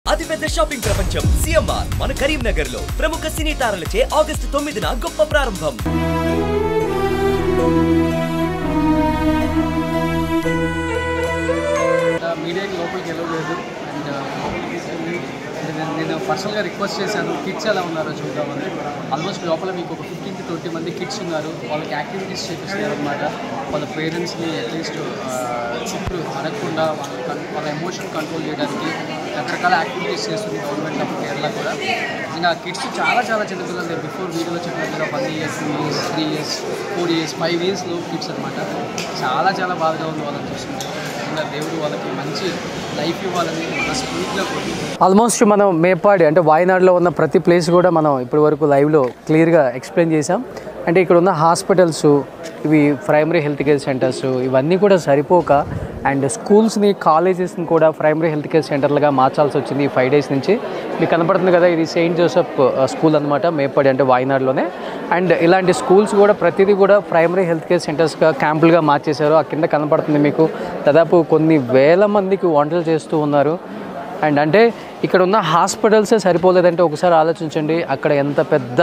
అతిపెద్ద షాపింగ్ ప్రపంచం సిఎంఆర్ మన కరీంనగర్ లో ప్రముఖ సినీ తారలచే ఆగస్టు 9న గొప్ప ప్రారంభం. మీడియాకి లోపలికి వెళ్ళలేదు అండ్ నేను పర్సనల్గా రిక్వెస్ట్ చేశాను, కిడ్స్ ఎలా ఉన్నారో చూద్దామని. ఆల్మోస్ట్ లోపల మీకు ఒక 15 to 20 మంది కిడ్స్ ఉన్నారు. వాళ్ళకి యాక్టివిటీస్ చేపిస్తున్నారు అనమాట. వాళ్ళ పేరెంట్స్ని అట్లీస్ట్ చుట్టూ అనకుండా వాళ్ళ ఎమోషన్ కంట్రోల్ చేయడానికి రకరకాల యాక్టివిటీస్ చేస్తుంది గవర్నమెంట్ ఆఫ్ కేరళ కూడా. ఇంకా కిడ్స్ చాలా చిన్నపిల్లలు, బిఫోర్ వీడియోలో చెప్పినట్టుగా 1 year 2 years 3 years 4 years 5 years kids అనమాట. చాలా బాధగా ఉంది వాళ్ళని చూస్తుంటే. ఇంకా దేవుడు వాళ్ళకి మంచి లైఫ్ ఇవ్వాలని మనస్ఫూర్తిగా కోరుకుంటున్నాను. ఆల్మోస్ట్ మనం మేపాడి అంటే వాయనాడులో ఉన్న ప్రతి ప్లేస్ కూడా మనం ఇప్పటి వరకు లైవ్లో క్లియర్గా ఎక్స్ప్లెయిన్ చేసాం. అంటే ఇక్కడ ఉన్న హాస్పిటల్స్, ఇవి ప్రైమరీ హెల్త్ కేర్ సెంటర్స్ ఇవన్నీ కూడా సరిపోక అండ్ స్కూల్స్ని కాలేజెస్ని కూడా ప్రైమరీ హెల్త్ కేర్ సెంటర్లుగా మార్చాల్సి వచ్చింది ఈ 5 days నుంచి. మీకు కనపడుతుంది కదా, ఇది సెయింట్ జోసెఫ్ స్కూల్ అనమాట, మేపాడి అంటే వాయనాడులోనే. అండ్ ఇలాంటి స్కూల్స్ కూడా ప్రతిదీ కూడా ప్రైమరీ హెల్త్ కేర్ సెంటర్స్గా క్యాంపులుగా మార్చేశారు. ఆ కింద కనపడుతుంది మీకు దాదాపు కొన్ని వేల మందికి వంటలు చేస్తూ ఉన్నారు. అండ్ అంటే ఇక్కడ ఉన్న హాస్పిటల్సే సరిపోలేదంటే ఒకసారి ఆలోచించండి అక్కడ ఎంత పెద్ద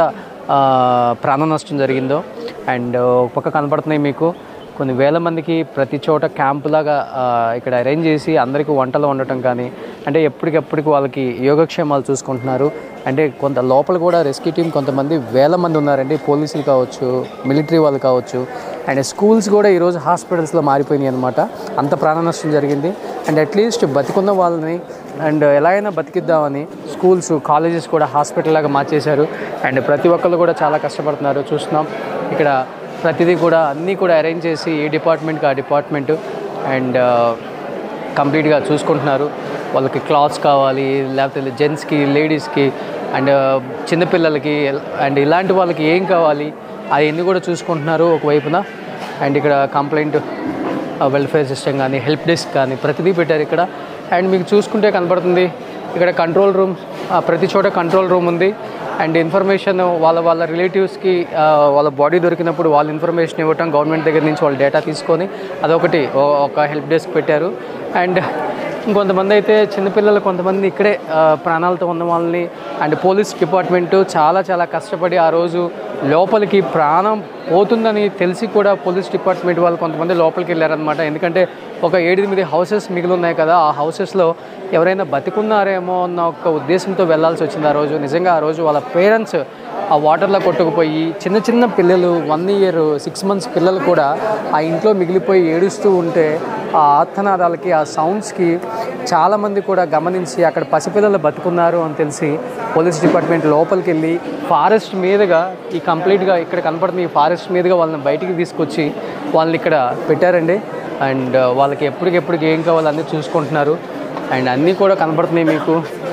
ప్రాణ నష్టం జరిగిందో. అండ్ ఒక పక్క కనపడుతున్నాయి మీకు కొన్ని వేల మందికి ప్రతి చోట క్యాంపులాగా ఇక్కడ అరేంజ్ చేసి అందరికీ వంటలు వండటం కానీ, అంటే ఎప్పటికెప్పటికి వాళ్ళకి యోగక్షేమాలు చూసుకుంటున్నారు. అంటే కొంత లోపల కూడా రెస్క్యూ టీం కొంతమంది వేల మంది ఉన్నారండి, పోలీసులు కావచ్చు, మిలిటరీ వాళ్ళు కావచ్చు. అండ్ స్కూల్స్ కూడా ఈరోజు హాస్పిటల్స్లో మారిపోయినాయి అనమాట. అంత ప్రాణ నష్టం జరిగింది. అండ్ అట్లీస్ట్ బతికున్న వాళ్ళని అండ్ ఎలా అయినా బతికిద్దామని స్కూల్స్, కాలేజెస్ కూడా హాస్పిటల్ లాగా మార్చేశారు. అండ్ ప్రతి ఒక్కళ్ళు కూడా చాలా కష్టపడుతున్నారు. చూస్తున్నాం ఇక్కడ ప్రతిదీ కూడా అన్నీ కూడా అరేంజ్ చేసి ఏ డిపార్ట్మెంట్కి ఆ డిపార్ట్మెంటు అండ్ కంప్లీట్గా చూసుకుంటున్నారు. వాళ్ళకి క్లాత్స్ కావాలి, లేకపోతే జెంట్స్కి, లేడీస్కి అండ్ చిన్నపిల్లలకి అండ్ ఇలాంటి వాళ్ళకి ఏం కావాలి అవన్నీ కూడా చూసుకుంటున్నారు ఒకవైపున. అండ్ ఇక్కడ కంప్లైంట్ వెల్ఫేర్ సిస్టమ్ కానీ, హెల్ప్ డెస్క్ కానీ ప్రతిదీ పెట్టారు ఇక్కడ. అండ్ మీకు చూసుకుంటే కనపడుతుంది ఇక్కడ కంట్రోల్ రూమ్, ప్రతి చోట కంట్రోల్ రూమ్ ఉంది. అండ్ ఇన్ఫర్మేషన్ వాళ్ళ రిలేటివ్స్కి వాళ్ళ బాడీ దొరికినప్పుడు వాళ్ళ ఇన్ఫర్మేషన్ ఇవ్వటం, గవర్నమెంట్ దగ్గర నుంచి వాళ్ళ డేటా తీసుకొని అదొకటి ఒక హెల్ప్ డెస్క్ పెట్టారు. అండ్ ఇంకొంతమంది అయితే చిన్నపిల్లలు కొంతమంది ఇక్కడే ప్రాణాలతో ఉన్న వాళ్ళని అండ్ పోలీస్ డిపార్ట్మెంటు చాలా కష్టపడి ఆ రోజు లోపలికి ప్రాణం పోతుందని తెలిసి కూడా పోలీస్ డిపార్ట్మెంట్ వాళ్ళు కొంతమంది లోపలికి వెళ్ళారనమాట. ఎందుకంటే ఒక 7-8 హౌసెస్ మిగిలి ఉన్నాయి కదా, ఆ హౌసెస్లో ఎవరైనా బతికున్నారేమో అన్న ఒక ఉద్దేశంతో వెళ్లాల్సి వచ్చింది ఆ రోజు. నిజంగా ఆ రోజు వాళ్ళ పేరెంట్స్ ఆ వాటర్లో కొట్టుకుపోయి చిన్న పిల్లలు 1 year 6 months పిల్లలు కూడా ఆ ఇంట్లో మిగిలిపోయి ఏడుస్తూ ఉంటే ఆ ఆర్తనాదాలకి, ఆ సౌండ్స్కి చాలామంది కూడా గమనించి అక్కడ పసిపిల్లలు బతుకున్నారు అని తెలిసి పోలీస్ డిపార్ట్మెంట్ లోపలికి వెళ్ళి ఫారెస్ట్ మీదుగా ఈ కంప్లీట్గా ఇక్కడ కనపడుతుంది ఈ ఫారెస్ట్ మీదుగా వాళ్ళని బయటికి తీసుకొచ్చి వాళ్ళని ఇక్కడ పెట్టారండి. అండ్ వాళ్ళకి ఎప్పటికెప్పటికి ఏం కావాలో అన్నీ చూసుకుంటున్నారు. అండ్ అన్నీ కూడా కనపడుతున్నాయి మీకు,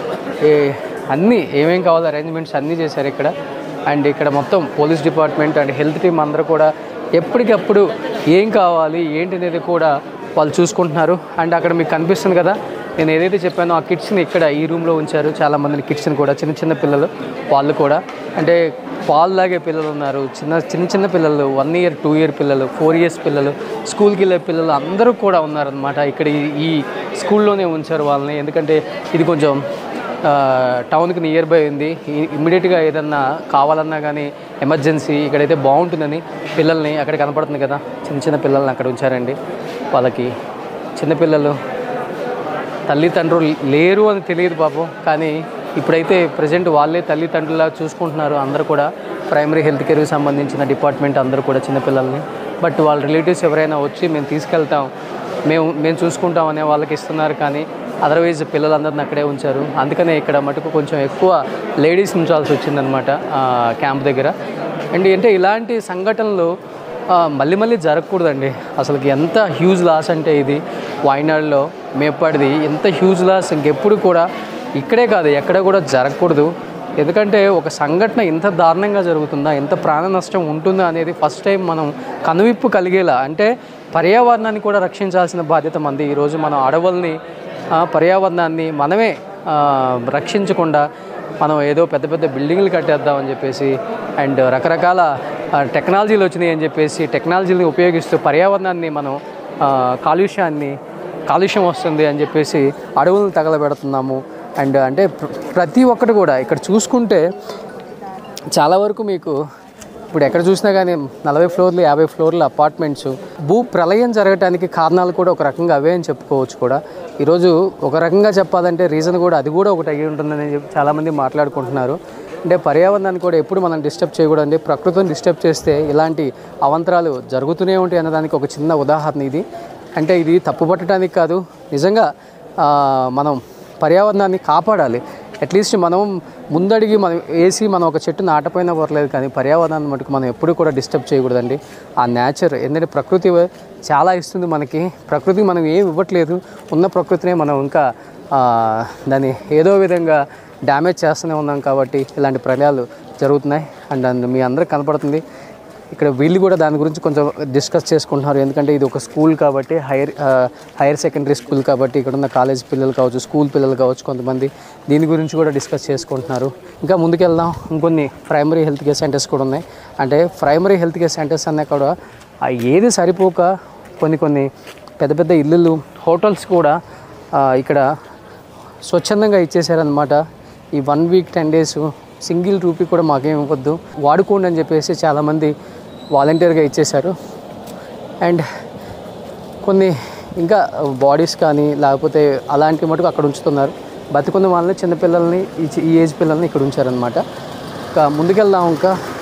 అన్నీ ఏమేం కావాలో అరేంజ్మెంట్స్ అన్నీ చేశారు ఇక్కడ. అండ్ ఇక్కడ మొత్తం police department and health team అందరూ కూడా ఎప్పటికప్పుడు ఏం కావాలి ఏంటి అనేది కూడా వాళ్ళు చూసుకుంటున్నారు. అండ్ అక్కడ మీకు కనిపిస్తుంది కదా, నేను ఏదైతే చెప్పానో ఆ కిడ్స్ని ఇక్కడ ఈ రూమ్లో ఉంచారు. చాలామందిని కిడ్స్ని కూడా చిన్న పిల్లలు వాళ్ళు కూడా, అంటే పాలు తాగే పిల్లలు ఉన్నారు, చిన్న పిల్లలు, 1 year 2 year పిల్లలు, 4 years పిల్లలు, స్కూల్కి వెళ్ళే పిల్లలు అందరూ కూడా ఉన్నారనమాట. ఇక్కడ ఈ స్కూల్లోనే ఉంచారు వాళ్ళని. ఎందుకంటే ఇది కొంచెం టౌన్కి నియర్ బై ఉంది. ఇమ్మీడియట్గా ఏదన్నా కావాలన్నా కానీ ఎమర్జెన్సీ ఇక్కడైతే బాగుంటుందని పిల్లల్ని అక్కడ కనపడుతుంది కదా, చిన్న పిల్లల్ని అక్కడ ఉంచారండి. వాళ్ళకి చిన్నపిల్లలు తల్లిదండ్రులు లేరు అని తెలియదు పాపం, కానీ ఇప్పుడైతే ప్రజెంట్ వాళ్ళే తల్లిదండ్రులా చూసుకుంటున్నారు. అందరూ కూడా ప్రైమరీ హెల్త్ కేర్కి సంబంధించిన డిపార్ట్మెంట్ అందరూ కూడా చిన్నపిల్లల్ని. బట్ వాళ్ళ రిలేటివ్స్ ఎవరైనా వచ్చి మేము తీసుకెళ్తాం, మేము చూసుకుంటాం అనే వాళ్ళకి ఇస్తున్నారు. కానీ అదర్వైజ్ పిల్లలందరిని అక్కడే ఉంచారు. అందుకనే ఇక్కడ మటుకు కొంచెం ఎక్కువ లేడీస్ ఉంచాల్సి వచ్చిందనమాట క్యాంప్ దగ్గర. అండ్ అంటే ఇలాంటి సంఘటనలు మళ్ళీ జరగకూడదండి. అసలుకి ఎంత హ్యూజ్ లాస్ అంటే ఇది వాయనాడులో మేపాడిది ఎంత హ్యూజ్ లాస్ ఇంకెప్పుడు కూడా ఇక్కడే కాదు ఎక్కడ కూడా జరగకూడదు. ఎందుకంటే ఒక సంఘటన ఇంత దారుణంగా జరుగుతుందా, ఎంత ప్రాణ నష్టం ఉంటుందా అనేది ఫస్ట్ టైం మనం కనువిప్పు కలిగేలా, అంటే పర్యావరణాన్ని కూడా రక్షించాల్సిన బాధ్యత మంది. ఈరోజు మనం అడవుల్ని, పర్యావరణాన్ని మనమే రక్షించకుండా మనం ఏదో పెద్ద బిల్డింగ్లు కట్టేద్దామని చెప్పేసి అండ్ రకరకాల టెక్నాలజీలు వచ్చినాయి అని చెప్పేసి టెక్నాలజీని ఉపయోగిస్తూ పర్యావరణాన్ని మనం కాలుష్యం వస్తుంది అని చెప్పేసి అడవులను తగలబెడుతున్నాము. అండ్ అంటే ప్రతి ఒక్కటి కూడా ఇక్కడ చూసుకుంటే చాలా వరకు మీకు ఇప్పుడు ఎక్కడ చూసినా కానీ 40 ఫ్లోర్లు 50 ఫ్లోర్ల అపార్ట్మెంట్స్. భూ ప్రళయం జరగడానికి కారణాలు కూడా ఒక రకంగా అవే అని చెప్పుకోవచ్చు కూడా. ఈరోజు ఒక రకంగా చెప్పాలంటే రీజన్ కూడా అది కూడా ఒకటి అయ్యి ఉంటుందని చెప్పి చాలామంది మాట్లాడుకుంటున్నారు. అంటే పర్యావరణాన్ని కూడా ఎప్పుడు మనం డిస్టర్బ్ చేయకూడదండి. ప్రకృతిని డిస్టర్బ్ చేస్తే ఇలాంటి అవంతరాలు జరుగుతూనే ఉంటాయి అన్నదానికి ఒక చిన్న ఉదాహరణ ఇది. అంటే ఇది తప్పుపట్టడానికి కాదు, నిజంగా మనం పర్యావరణాన్ని కాపాడాలి. అట్లీస్ట్ మనం ముందడిగి మనం మనం ఒక చెట్టు నాటపోయినా పర్లేదు, కానీ పర్యావరణాన్ని మటుకు మనం ఎప్పుడు కూడా డిస్టర్బ్ చేయకూడదండి. ఆ నేచర్ ఎందుకంటే ప్రకృతి చాలా ఇస్తుంది మనకి. ప్రకృతికి మనం ఏం ఇవ్వట్లేదు, ఉన్న ప్రకృతినే మనం ఇంకా దాన్ని ఏదో విధంగా డ్యామేజ్ చేస్తూనే ఉన్నాం. కాబట్టి ఇలాంటి ప్రళయాలు జరుగుతున్నాయి. అండ్ మీ అందరికి కనపడుతుంది ఇక్కడ వీళ్ళు కూడా దాని గురించి కొంచెం డిస్కస్ చేసుకుంటున్నారు. ఎందుకంటే ఇది ఒక స్కూల్ కాబట్టి, హైయర్ సెకండరీ స్కూల్ కాబట్టి ఇక్కడ ఉన్న కాలేజ్ పిల్లలు కావచ్చు, స్కూల్ పిల్లలు కావచ్చు, కొంతమంది దీని గురించి కూడా డిస్కస్ చేసుకుంటున్నారు. ఇంకా ముందుకెళ్దాం. ఇంకొన్ని ప్రైమరీ హెల్త్ కేర్ సెంటర్స్ కూడా ఉన్నాయి. అంటే ప్రైమరీ హెల్త్ కేర్ సెంటర్స్ అన్నా కూడా ఏది సరిపోక కొన్ని పెద్ద పెద్ద ఇల్లులు, హోటల్స్ కూడా ఇక్కడ స్వచ్ఛందంగా ఇచ్చేసారనమాట. ఈ 1 వీక్ 10 డేస్ సింగిల్ రూపీ కూడా మాకేం ఇవ్వద్దు, వాడుకోండి అని చెప్పేసి చాలామంది వాలంటీర్గా ఇచ్చేశారు. అండ్ కొన్ని ఇంకా బాడీస్ కానీ లేకపోతే అలాంటి మటుకు అక్కడ ఉంచుతున్నారు. బతికున్న వాళ్ళని, చిన్నపిల్లల్ని, ఈ ఏజ్ పిల్లల్ని ఇక్కడ ఉంచారనమాట. ఇంకా ముందుకెళ్దాం. ఇంకా